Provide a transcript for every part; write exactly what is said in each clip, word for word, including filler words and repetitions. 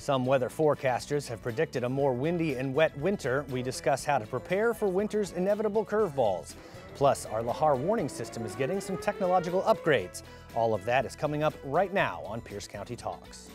Some weather forecasters have predicted a more windy and wet winter. We discuss how to prepare for winter's inevitable curveballs. Plus, our Lahar warning system is getting some technological upgrades. All of that is coming up right now on Pierce County Talks.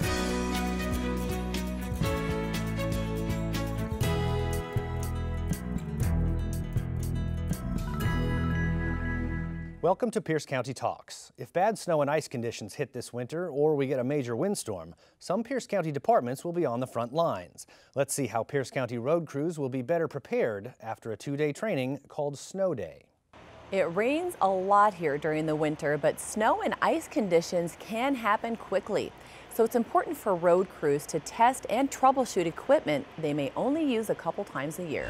Welcome to Pierce County Talks. If bad snow and ice conditions hit this winter or we get a major windstorm, some Pierce County departments will be on the front lines. Let's see how Pierce County road crews will be better prepared after a two-day training called Snow Day. It rains a lot here during the winter, but snow and ice conditions can happen quickly. So it's important for road crews to test and troubleshoot equipment they may only use a couple times a year.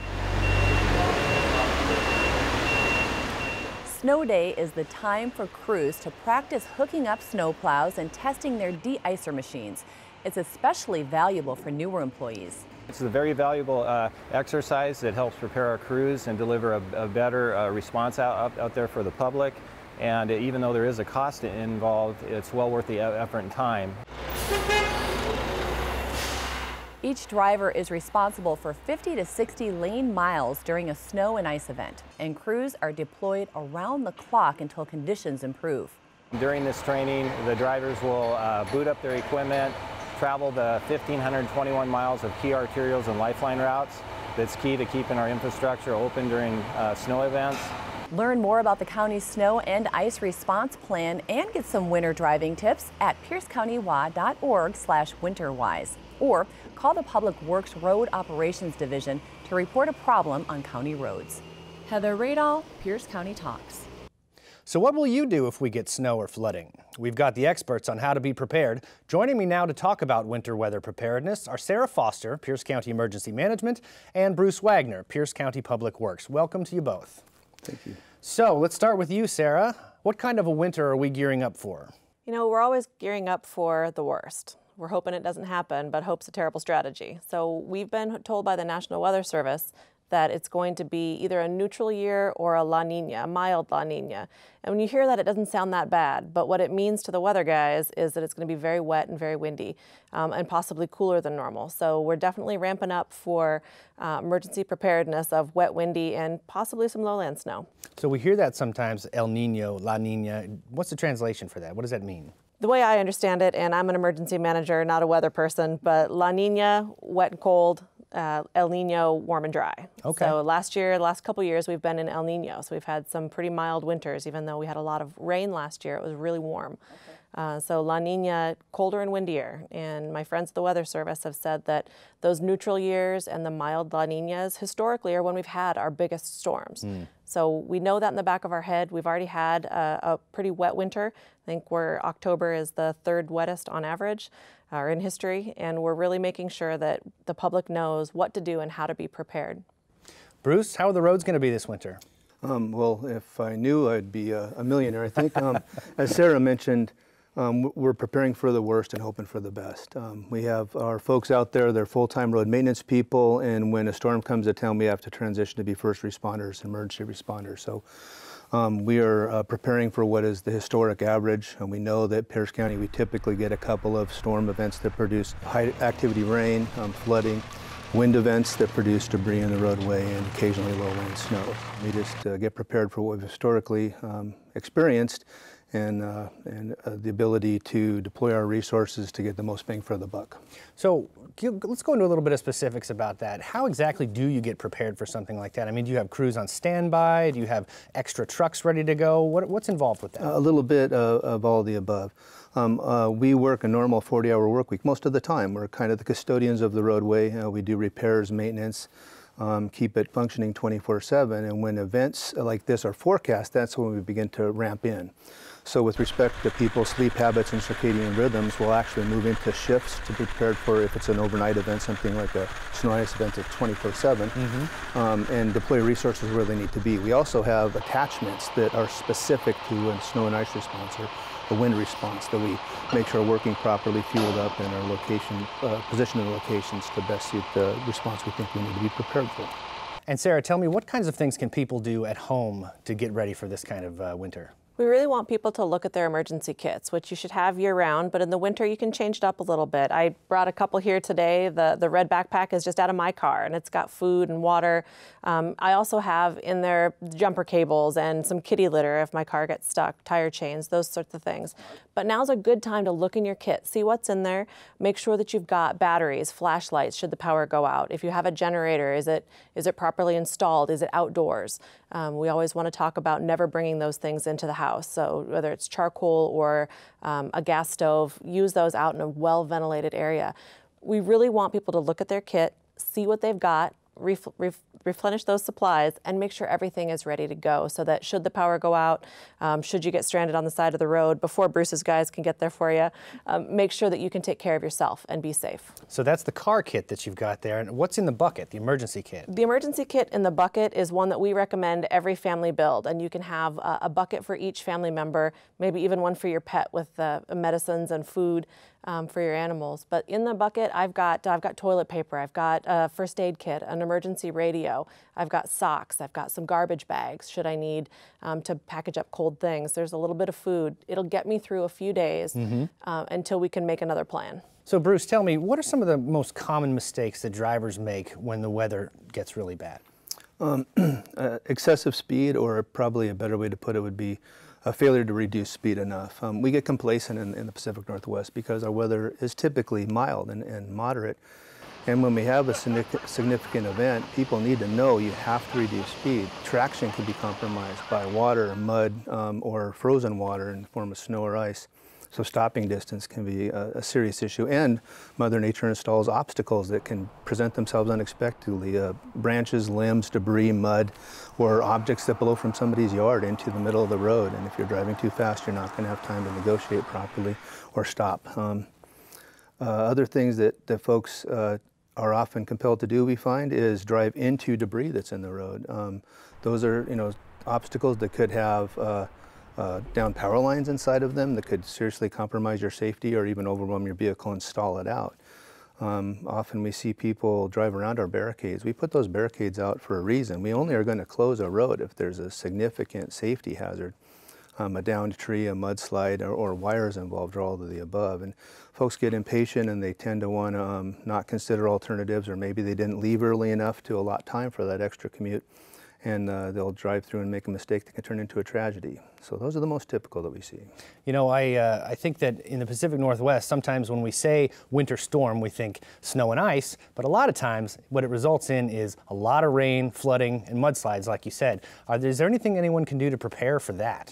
Snow Day is the time for crews to practice hooking up snowplows and testing their de-icer machines. It's especially valuable for newer employees. It's a very valuable uh, exercise that helps prepare our crews and deliver a, a better uh, response out, out there for the public. And even though there is a cost involved, it's well worth the effort and time. Each driver is responsible for fifty to sixty lane miles during a snow and ice event, and crews are deployed around the clock until conditions improve. During this training, the drivers will uh, boot up their equipment, travel the one thousand five hundred twenty-one miles of key arterials and lifeline routes. That's key to keeping our infrastructure open during uh, snow events. Learn more about the county's snow and ice response plan and get some winter driving tips at pierce county w a dot org slash winterwise. Or call the Public Works Road Operations Division to report a problem on county roads. Heather Radall, Pierce County Talks. So what will you do if we get snow or flooding? We've got the experts on how to be prepared. Joining me now to talk about winter weather preparedness are Sarah Foster, Pierce County Emergency Management, and Bruce Wagner, Pierce County Public Works. Welcome to you both. Thank you. So let's start with you, Sarah. What kind of a winter are we gearing up for? You know, we're always gearing up for the worst. We're hoping it doesn't happen, but hope's a terrible strategy. So we've been told by the National Weather Service that it's going to be either a neutral year or a La Nina, a mild La Nina. And when you hear that, it doesn't sound that bad, but what it means to the weather guys is that it's going to be very wet and very windy, um, and possibly cooler than normal. So we're definitely ramping up for uh, emergency preparedness of wet, windy, and possibly some lowland snow. So we hear that sometimes, El Nino, La Nina. What's the translation for that? What does that mean? The way I understand it, and I'm an emergency manager, not a weather person, but La Nina, wet and cold, uh, El Nino, warm and dry. Okay. So last year, the last couple years, we've been in El Nino. So we've had some pretty mild winters, even though we had a lot of rain last year. It was really warm. Okay. Uh, so La Nina, colder and windier. And my friends at the Weather Service have said that those neutral years and the mild La Ninas historically are when we've had our biggest storms. Mm. So we know that in the back of our head. We've already had a, a pretty wet winter. I think we're, October is the third wettest on average uh, in history, and we're really making sure that the public knows what to do and how to be prepared. Bruce, how are the roads going to be this winter? Um, well, if I knew, I'd be a, a millionaire, I think. Um, as Sarah mentioned, um, we're preparing for the worst and hoping for the best. Um, we have our folks out there, they're full-time road maintenance people, and when a storm comes to town, we have to transition to be first responders, emergency responders. So um, we are uh, preparing for what is the historic average, and we know that Pierce County, we typically get a couple of storm events that produce high activity rain, um, flooding, wind events that produce debris in the roadway, and occasionally low-land snow. We just uh, get prepared for what we've historically um, experienced, and, uh, and uh, the ability to deploy our resources to get the most bang for the buck. So let's go into a little bit of specifics about that. How exactly do you get prepared for something like that? I mean, do you have crews on standby? Do you have extra trucks ready to go? What, what's involved with that? A little bit of, of all the above. Um, uh, we work a normal forty hour work week most of the time. We're kind of the custodians of the roadway. Uh, we do repairs, maintenance, um, keep it functioning twenty-four seven. And when events like this are forecast, that's when we begin to ramp in. So with respect to people's sleep habits and circadian rhythms, we'll actually move into shifts to be prepared for if it's an overnight event, something like a snow and ice event that's twenty-four seven, mm-hmm. um, and deploy resources where they need to be. We also have attachments that are specific to a snow and ice response or the wind response that we make sure are working properly, fueled up, and our location, uh, position in locations to best suit the response we think we need to be prepared for. And Sarah, tell me, what kinds of things can people do at home to get ready for this kind of uh, winter? We really want people to look at their emergency kits, which you should have year-round, but in the winter you can change it up a little bit. I brought a couple here today. The, the red backpack is just out of my car, and it's got food and water. Um, I also have in there jumper cables and some kitty litter if my car gets stuck, tire chains, those sorts of things. But now's a good time to look in your kit, see what's in there, make sure that you've got batteries, flashlights should the power go out. If you have a generator, is it, is it properly installed? Is it outdoors? Um, we always want to talk about never bringing those things into the house. So whether it's charcoal or um, a gas stove, use those out in a well-ventilated area. We really want people to look at their kit, see what they've got, ref ref replenish those supplies, and make sure everything is ready to go so that should the power go out, um, should you get stranded on the side of the road before Bruce's guys can get there for you, um, make sure that you can take care of yourself and be safe. So that's the car kit that you've got there. And what's in the bucket, the emergency kit? The emergency kit in the bucket is one that we recommend every family build, and you can have a, a bucket for each family member, maybe even one for your pet with uh, medicines and food um, for your animals. But in the bucket, I've got, I've got toilet paper, I've got a first aid kit, an emergency radio, I've got socks, I've got some garbage bags should I need um, to package up cold things. There's a little bit of food. It'll get me through a few days mm-hmm. uh, until we can make another plan. So Bruce, tell me, what are some of the most common mistakes that drivers make when the weather gets really bad? Um, uh, excessive speed, or probably a better way to put it would be a failure to reduce speed enough. Um, we get complacent in, in the Pacific Northwest because our weather is typically mild and, and moderate. And when we have a significant event, people need to know you have to reduce speed. Traction can be compromised by water, mud, um, or frozen water in the form of snow or ice. So stopping distance can be a, a serious issue, and Mother Nature installs obstacles that can present themselves unexpectedly. Uh, branches, limbs, debris, mud, or objects that blow from somebody's yard into the middle of the road. And if you're driving too fast, you're not going to have time to negotiate properly or stop. Um, uh, other things that, that folks uh, are often compelled to do, we find, is drive into debris that's in the road. Um, those are, you know, obstacles that could have uh, Uh, down power lines inside of them that could seriously compromise your safety or even overwhelm your vehicle and stall it out. Um, often we see people drive around our barricades. We put those barricades out for a reason. We only are going to close a road if there's a significant safety hazard. Um, a downed tree, a mudslide, or, or wires involved, or all of the above. And folks get impatient and they tend to want to um, not consider alternatives, or maybe they didn't leave early enough to allot time for that extra commute. And uh, they'll drive through and make a mistake that can turn into a tragedy. So those are the most typical that we see. You know, I, uh, I think that in the Pacific Northwest, sometimes when we say winter storm, we think snow and ice, but a lot of times what it results in is a lot of rain, flooding, and mudslides, like you said. Are there, is there anything anyone can do to prepare for that?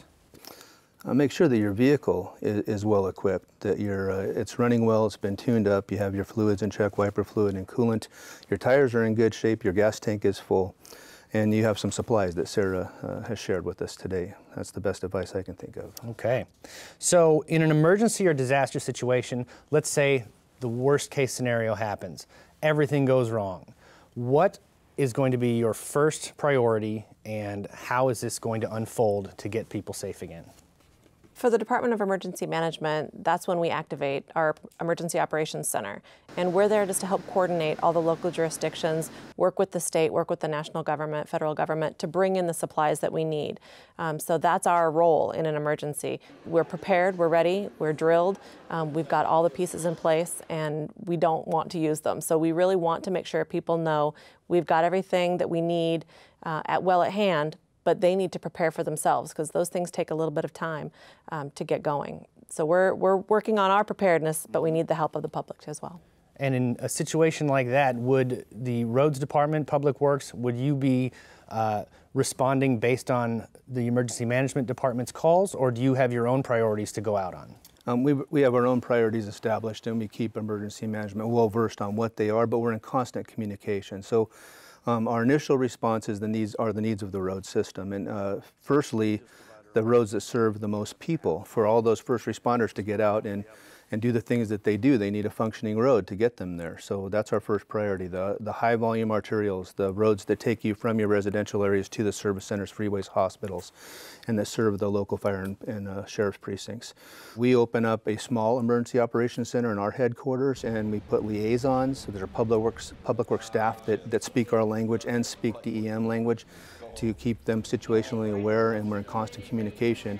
Uh, make sure that your vehicle is, is well equipped, that you're, uh, it's running well, it's been tuned up, you have your fluids in check, wiper fluid and coolant, your tires are in good shape, your gas tank is full. And you have some supplies that Sarah uh, has shared with us today. That's the best advice I can think of. Okay. So in an emergency or disaster situation, let's say the worst case scenario happens. Everything goes wrong. What is going to be your first priority, and how is this going to unfold to get people safe again? For the Department of Emergency Management, that's when we activate our Emergency Operations Center. And we're there just to help coordinate all the local jurisdictions, work with the state, work with the national government, federal government to bring in the supplies that we need. Um, so that's our role in an emergency. We're prepared, we're ready, we're drilled, um, we've got all the pieces in place, and we don't want to use them. So we really want to make sure people know we've got everything that we need uh, at well at hand, but they need to prepare for themselves because those things take a little bit of time um, to get going. So we're, we're working on our preparedness, but we need the help of the public as well. And in a situation like that, would the Roads Department, Public Works, would you be uh, responding based on the Emergency Management Department's calls, or do you have your own priorities to go out on? Um, we, we have our own priorities established, and we keep emergency management well versed on what they are, but we're in constant communication. So um, our initial response is the needs, are the needs of the road system. And uh, firstly, the roads that serve the most people. For all those first responders to get out and and do the things that they do, they need a functioning road to get them there. So that's our first priority, the, the high volume arterials, the roads that take you from your residential areas to the service centers, freeways, hospitals, and that serve the local fire and, and uh, sheriff's precincts. We open up a small emergency operations center in our headquarters, and we put liaisons, so there are public works, public works staff that, that speak our language and speak D E M language to keep them situationally aware, and we're in constant communication.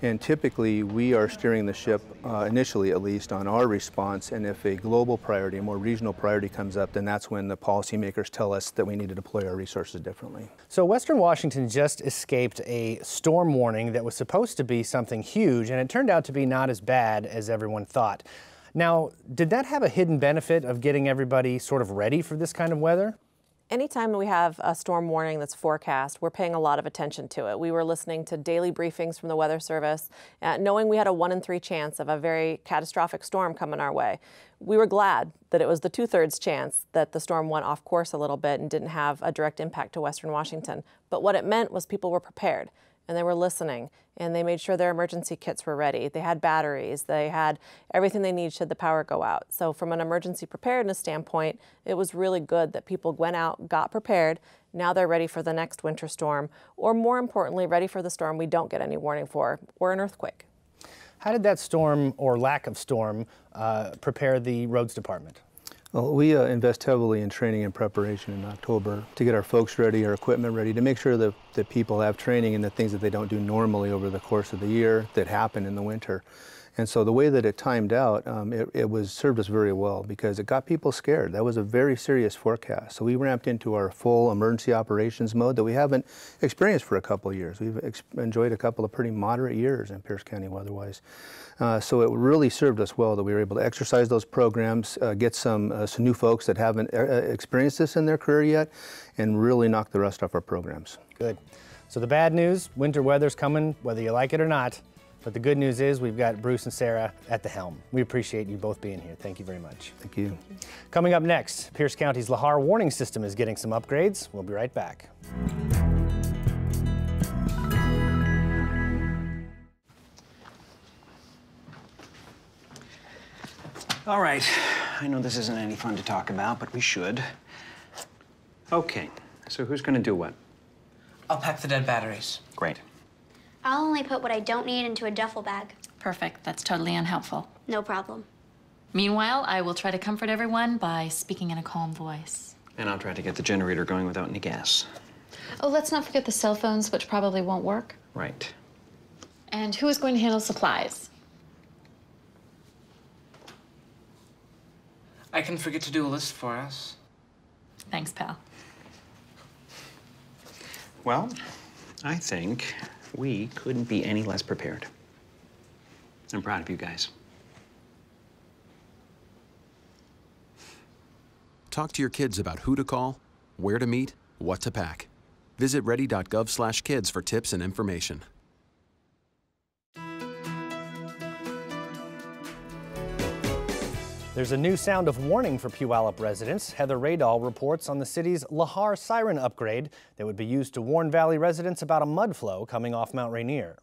And typically, we are steering the ship, uh, initially at least, on our response, and if a global priority, a more regional priority comes up, then that's when the policymakers tell us that we need to deploy our resources differently. So Western Washington just escaped a storm warning that was supposed to be something huge, and it turned out to be not as bad as everyone thought. Now, did that have a hidden benefit of getting everybody sort of ready for this kind of weather? Anytime we have a storm warning that's forecast, we're paying a lot of attention to it. We were listening to daily briefings from the Weather Service, uh, knowing we had a one in three chance of a very catastrophic storm coming our way. We were glad that it was the two-thirds chance that the storm went off course a little bit and didn't have a direct impact to Western Washington. But what it meant was people were prepared, and they were listening, and they made sure their emergency kits were ready. They had batteries, they had everything they need should the power go out. So from an emergency preparedness standpoint, it was really good that people went out, got prepared. Now they're ready for the next winter storm, or more importantly, ready for the storm we don't get any warning for, or an earthquake. How did that storm, or lack of storm, uh, prepare the roads department? Well, we uh, invest heavily in training and preparation in October to get our folks ready, our equipment ready, to make sure that, that people have training in the things that they don't do normally over the course of the year that happen in the winter. And so the way that it timed out, um, it, it was served us very well because it got people scared. That was a very serious forecast. So we ramped into our full emergency operations mode that we haven't experienced for a couple of years. We've ex enjoyed a couple of pretty moderate years in Pierce County weather-wise. Uh, so it really served us well that we were able to exercise those programs, uh, get some, uh, some new folks that haven't uh, experienced this in their career yet, and really knock the rust off our programs. Good. So the bad news, winter weather's coming, whether you like it or not. But the good news is we've got Bruce and Sarah at the helm. We appreciate you both being here. Thank you very much. Thank you. Coming up next, Pierce County's Lahar warning system is getting some upgrades. We'll be right back. All right, I know this isn't any fun to talk about, but we should. Okay, so who's gonna do what? I'll pack the dead batteries. Great. I'll only put what I don't need into a duffel bag. Perfect. That's totally unhelpful. No problem. Meanwhile, I will try to comfort everyone by speaking in a calm voice. And I'll try to get the generator going without any gas. Oh, let's not forget the cell phones, which probably won't work. Right. And who is going to handle supplies? I can forget to do a list for us. Thanks, pal. Well, I think we couldn't be any less prepared. I'm proud of you guys. Talk to your kids about who to call, where to meet, what to pack. Visit ready dot gov slash kids for tips and information. There's a new sound of warning for Puyallup residents. Heather Radall reports on the city's Lahar siren upgrade that would be used to warn Valley residents about a mud flow coming off Mount Rainier.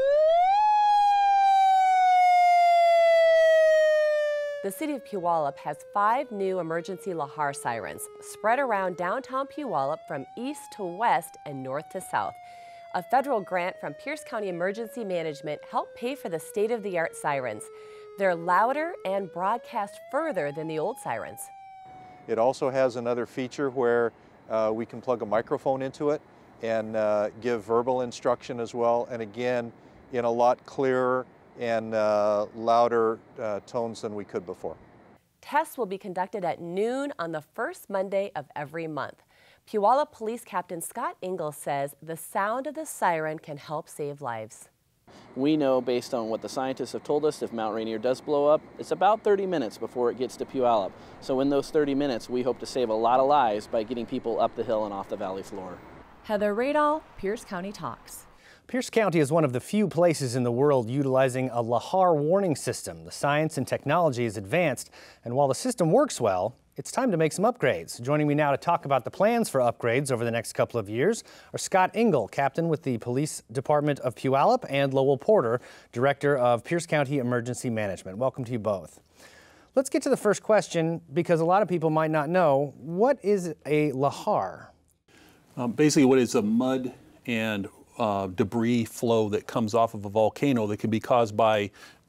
The city of Puyallup has five new emergency Lahar sirens spread around downtown Puyallup from east to west and north to south. A federal grant from Pierce County Emergency Management helped pay for the state-of-the-art sirens. They're louder and broadcast further than the old sirens. It also has another feature where uh, we can plug a microphone into it and uh, give verbal instruction as well, and again, in a lot clearer and uh, louder uh, tones than we could before. Tests will be conducted at noon on the first Monday of every month. Puyallup Police Captain Scott Ingalls says the sound of the siren can help save lives. We know, based on what the scientists have told us, if Mount Rainier does blow up, it's about thirty minutes before it gets to Puyallup. So in those thirty minutes, we hope to save a lot of lives by getting people up the hill and off the valley floor. Heather Radall, Pierce County Talks. Pierce County is one of the few places in the world utilizing a Lahar warning system. The science and technology is advanced, and while the system works well, it's time to make some upgrades. Joining me now to talk about the plans for upgrades over the next couple of years are Scott Ingle, captain with the Police Department of Puyallup, and Lowell Porter, director of Pierce County Emergency Management. Welcome to you both. Let's get to the first question because a lot of people might not know. What is a Lahar? Um, basically, what is a mud and uh, debris flow that comes off of a volcano that can be caused by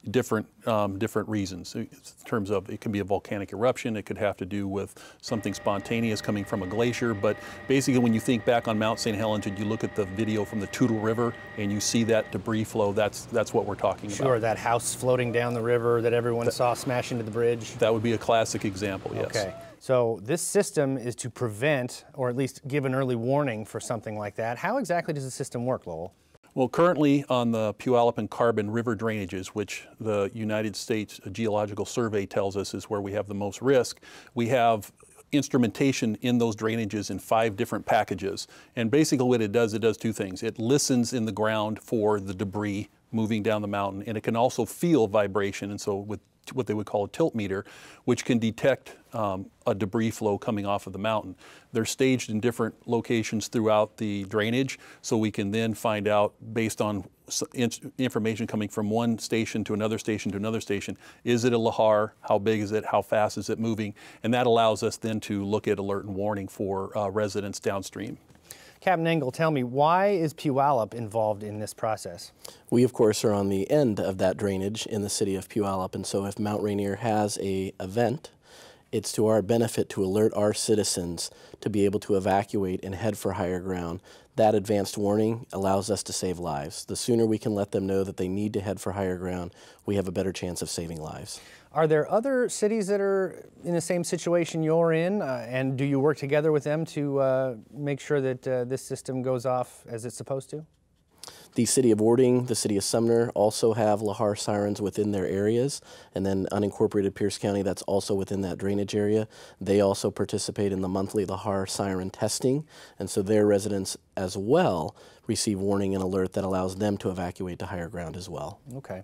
different um, different reasons. In terms of, it can be a volcanic eruption, it could have to do with something spontaneous coming from a glacier, but basically when you think back on Mount Saint Helens and you look at the video from the Toutle River and you see that debris flow, that's that's what we're talking Sure, about. Sure, that house floating down the river that everyone that, saw smash into the bridge. That would be a classic example, yes. Okay, so this system is to prevent, or at least give an early warning for something like that. How exactly does the system work, Lowell? Well, currently on the Puyallup and Carbon river drainages, which the United States Geological Survey tells us is where we have the most risk, we have instrumentation in those drainages in five different packages. And basically what it does, it does two things. It listens in the ground for the debris moving down the mountain, and it can also feel vibration, and so with what they would call a tilt meter, which can detect um, a debris flow coming off of the mountain. They're staged in different locations throughout the drainage, so we can then find out, based on information coming from one station to another station to another station, is it a Lahar, how big is it, how fast is it moving, and that allows us then to look at alert and warning for uh, residents downstream. Captain Engel, tell me, why is Puyallup involved in this process? We, of course, are on the end of that drainage in the city of Puyallup, and so if Mount Rainier has a event, it's to our benefit to alert our citizens to be able to evacuate and head for higher ground. That advanced warning allows us to save lives. The sooner we can let them know that they need to head for higher ground, we have a better chance of saving lives. Are there other cities that are in the same situation you're in, uh, and do you work together with them to uh, make sure that uh, this system goes off as it's supposed to? The city of Ording, the city of Sumner also have Lahar sirens within their areas, and then unincorporated Pierce County, that's also within that drainage area. They also participate in the monthly Lahar siren testing, and so their residents as well receive warning and alert that allows them to evacuate to higher ground as well. Okay.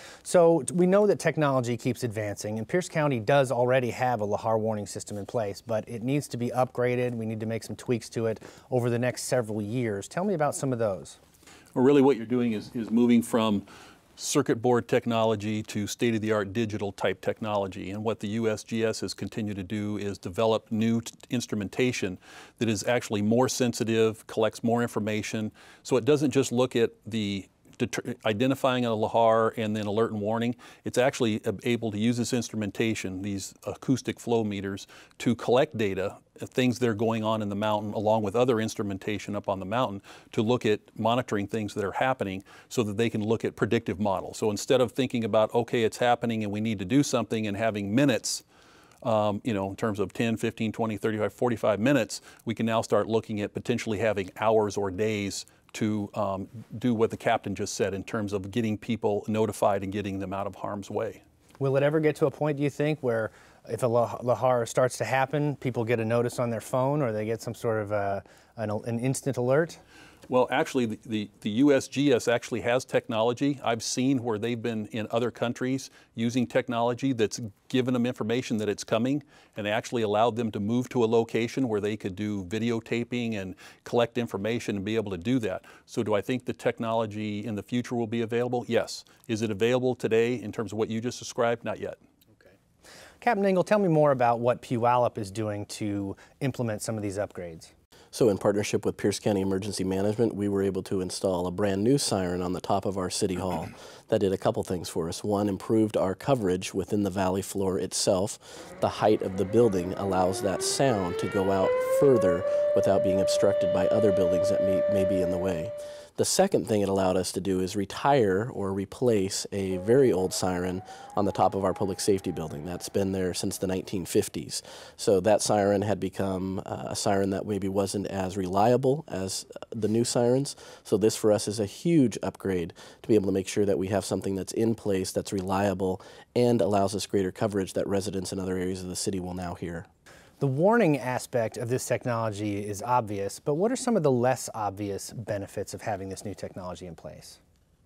So we know that technology keeps advancing, and Pierce County does already have a Lahar warning system in place, but it needs to be upgraded. We need to make some tweaks to it over the next several years. Tell me about some of those. Well, really what you're doing is, is moving from circuit board technology to state-of-the-art digital type technology. And what the U S G S has continued to do is develop new t instrumentation that is actually more sensitive, collects more information. So it doesn't just look at the identifying a Lahar and then alert and warning. It's actually able to use this instrumentation, these acoustic flow meters, to collect data, things that are going on in the mountain, along with other instrumentation up on the mountain, to look at monitoring things that are happening so that they can look at predictive models. So instead of thinking about, okay, it's happening and we need to do something, and having minutes, Um, you know, in terms of ten, fifteen, twenty, thirty-five, forty-five minutes, we can now start looking at potentially having hours or days to um, do what the captain just said in terms of getting people notified and getting them out of harm's way. Will it ever get to a point, do you think, where if a Lahar starts to happen, people get a notice on their phone, or they get some sort of uh, an, an instant alert? Well, actually, the, the, the U S G S actually has technology. I've seen where they've been in other countries using technology that's given them information that it's coming, and they actually allowed them to move to a location where they could do videotaping and collect information and be able to do that. So do I think the technology in the future will be available? Yes. Is it available today in terms of what you just described? Not yet. Okay. Captain Engel, tell me more about what Puyallup is doing to implement some of these upgrades. So in partnership with Pierce County Emergency Management, we were able to install a brand new siren on the top of our city hall that did a couple things for us. One, improved our coverage within the valley floor itself. The height of the building allows that sound to go out further without being obstructed by other buildings that may, may be in the way. The second thing it allowed us to do is retire or replace a very old siren on the top of our public safety building. That's been there since the nineteen fifties. So that siren had become uh, a siren that maybe wasn't as reliable as the new sirens. So this for us is a huge upgrade to be able to make sure that we have something that's in place, that's reliable, and allows us greater coverage that residents in other areas of the city will now hear. The warning aspect of this technology is obvious, but what are some of the less obvious benefits of having this new technology in place?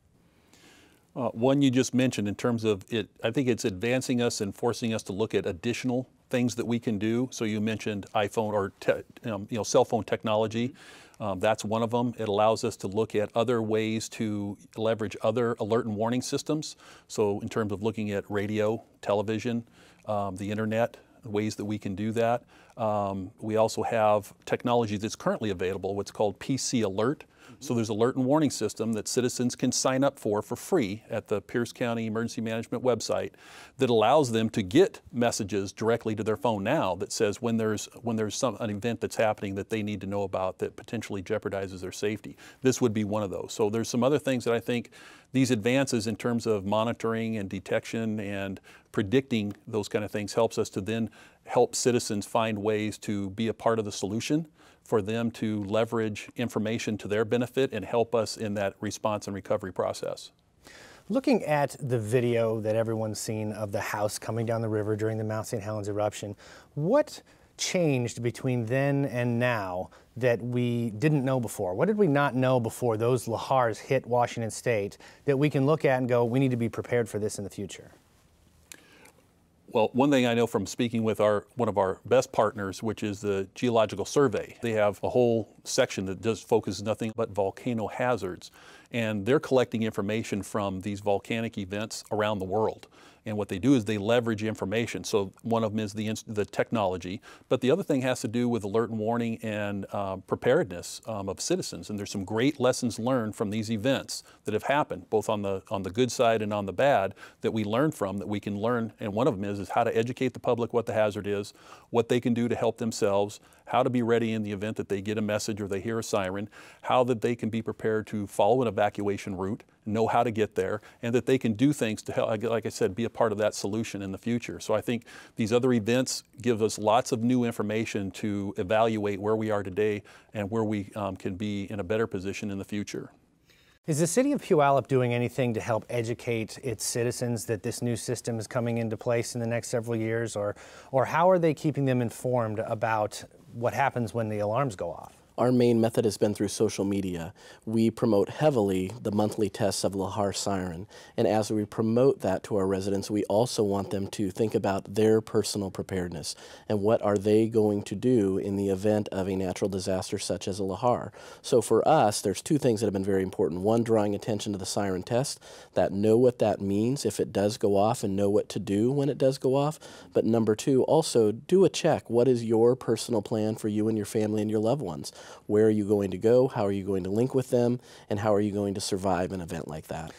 Uh, one you just mentioned in terms of it, I think it's advancing us and forcing us to look at additional things that we can do. So you mentioned iPhone or te um, you know, cell phone technology. Um, that's one of them. It allows us to look at other ways to leverage other alert and warning systems. So in terms of looking at radio, television, um, the internet, ways that we can do that. Um, we also have technology that's currently available, what's called P C Alert, Mm-hmm. So there's an alert and warning system that citizens can sign up for for free at the Pierce County Emergency Management website that allows them to get messages directly to their phone now that says when there's when there's some an event that's happening that they need to know about that potentially jeopardizes their safety. This would be one of those. So there's some other things that I think these advances in terms of monitoring and detection and predicting those kind of things helps us to then help citizens find ways to be a part of the solution, for them to leverage information to their benefit and help us in that response and recovery process. Looking at the video that everyone's seen of the house coming down the river during the Mount Saint Helens eruption, what changed between then and now that we didn't know before? What did we not know before those Lahars hit Washington State that we can look at and go, we need to be prepared for this in the future? Well, one thing I know from speaking with our one of our best partners, which is the Geological Survey, they have a whole section that does focus nothing but volcano hazards, and they're collecting information from these volcanic events around the world. And what they do is they leverage information. So one of them is the, the technology, but the other thing has to do with alert and warning and uh, preparedness um, of citizens. And there's some great lessons learned from these events that have happened, both on the on the good side and on the bad, that we learn from, that we can learn. And one of them is, is how to educate the public what the hazard is, what they can do to help themselves, how to be ready in the event that they get a message or they hear a siren, how that they can be prepared to follow an evacuation route, know how to get there, and that they can do things to help, like I said, be a part of that solution in the future. So I think these other events give us lots of new information to evaluate where we are today and where we um, can be in a better position in the future. Is the city of Puyallup doing anything to help educate its citizens that this new system is coming into place in the next several years, or, or how are they keeping them informed about what happens when the alarms go off? Our main method has been through social media. We promote heavily the monthly tests of Lahar siren, and as we promote that to our residents, we also want them to think about their personal preparedness and what are they going to do in the event of a natural disaster such as a Lahar. So for us, there's two things that have been very important. One, drawing attention to the siren test, that know what that means if it does go off and know what to do when it does go off. But number two, also do a check. What is your personal plan for you and your family and your loved ones? Where are you going to go? How are you going to link with them? And how are you going to survive an event like that?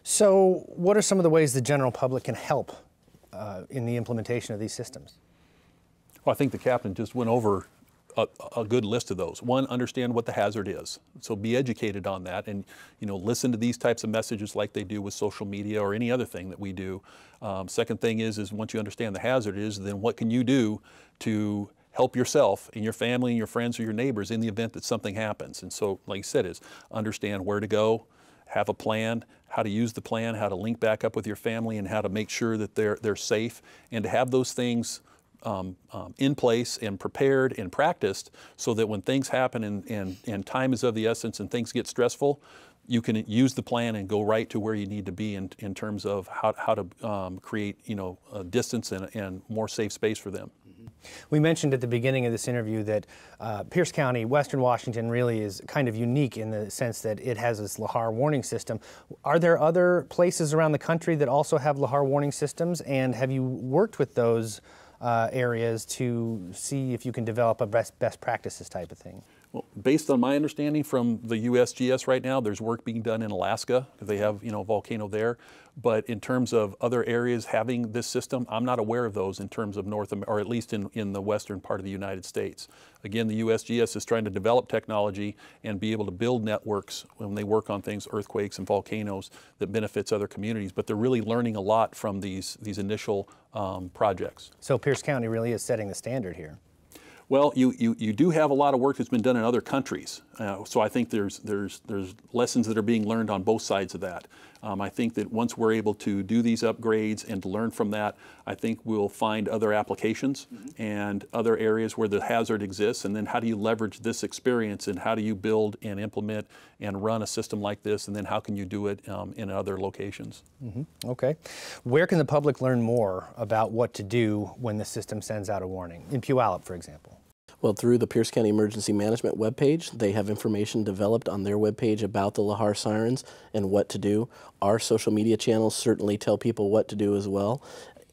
So what are some of the ways the general public can help uh, in the implementation of these systems? Well, I think the captain just went over a, a good list of those. One, understand what the hazard is. So be educated on that, and you know, listen to these types of messages like they do with social media or any other thing that we do. Um, second thing is, is once you understand the hazard is, then what can you do to help yourself and your family and your friends or your neighbors in the event that something happens? And so, like you said, is understand where to go, have a plan, how to use the plan, how to link back up with your family, and how to make sure that they're, they're safe, and to have those things um, um, in place and prepared and practiced so that when things happen and, and, and time is of the essence and things get stressful, you can use the plan and go right to where you need to be in, in terms of how, how to um, create, you know, a distance and, and more safe space for them. We mentioned at the beginning of this interview that uh, Pierce County, Western Washington, really is kind of unique in the sense that it has this Lahar warning system. Are there other places around the country that also have Lahar warning systems, and have you worked with those uh, areas to see if you can develop a best, best practices type of thing? Well, based on my understanding from the U S G S right now, there's work being done in Alaska. They have, you know, a volcano there. But in terms of other areas having this system, I'm not aware of those in terms of North America, or at least in, in the western part of the United States. Again, the U S G S is trying to develop technology and be able to build networks when they work on things, earthquakes and volcanoes, that benefits other communities. But they're really learning a lot from these, these initial um, projects. So Pierce County really is setting the standard here. Well, you, you, you do have a lot of work that's been done in other countries. Uh, so I think there's, there's, there's lessons that are being learned on both sides of that. Um, I think that once we're able to do these upgrades and to learn from that, I think we'll find other applications mm-hmm. and other areas where the hazard exists. And then how do you leverage this experience, and how do you build and implement and run a system like this? And then how can you do it um, in other locations? Mm-hmm. Okay. Where can the public learn more about what to do when the system sends out a warning? In Puyallup, for example. Well, through the Pierce County Emergency Management webpage, they have information developed on their webpage about the Lahar sirens and what to do. Our social media channels certainly tell people what to do as well.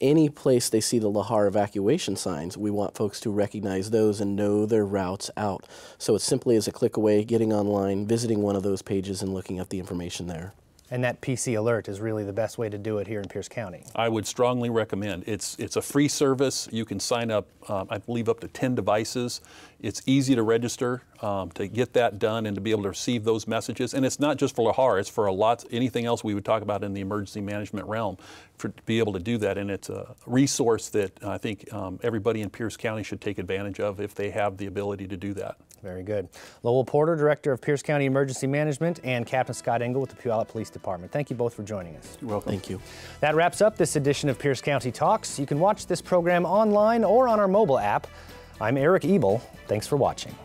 any place they see the Lahar evacuation signs, we want folks to recognize those and know their routes out. So it's simply as a click away, getting online, visiting one of those pages and looking up the information there. And that P C alert is really the best way to do it here in Pierce County. I would strongly recommend. It's it's a free service. You can sign up, um, I believe, up to ten devices. It's easy to register um, to get that done and to be able to receive those messages. And it's not just for Lahar, it's for a lot, anything else we would talk about in the emergency management realm, for, to be able to do that. And it's a resource that I think um, everybody in Pierce County should take advantage of if they have the ability to do that. Very good. Lowell Porter, Director of Pierce County Emergency Management, and Captain Scott Engel with the Puyallup Police Department. Thank you both for joining us. You're welcome. Thank you. That wraps up this edition of Pierce County Talks. You can watch this program online or on our mobile app. I'm Eric Ebel. Thanks for watching.